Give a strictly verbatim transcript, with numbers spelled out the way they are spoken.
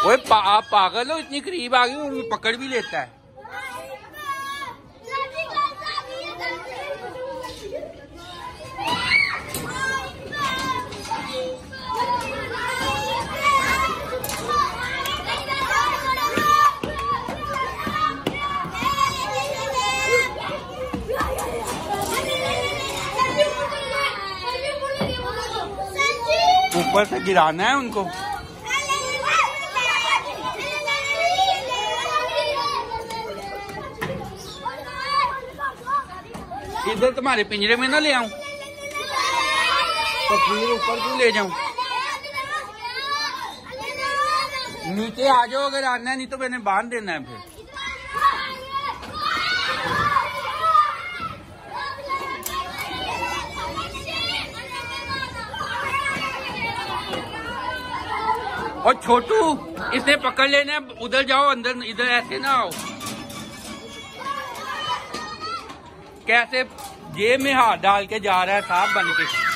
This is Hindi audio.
ओए पा, आप पागल हो, इतनी करीब आ गई, पकड़ भी लेता है। ऊपर से गिराना है उनको। इधर तुम्हारे पिंजरे में ना ले आऊं तो फिर ऊपर क्यों ले जाऊं? नीचे आ जाओ अगर आना है, नहीं तो मैंने बांध देना है फिर। और छोटू इसे पकड़ लेना, उधर जाओ अंदर, इधर ऐसे ना आओ। कैसे जेब में हाथ डाल के जा रहा है साहब बन के।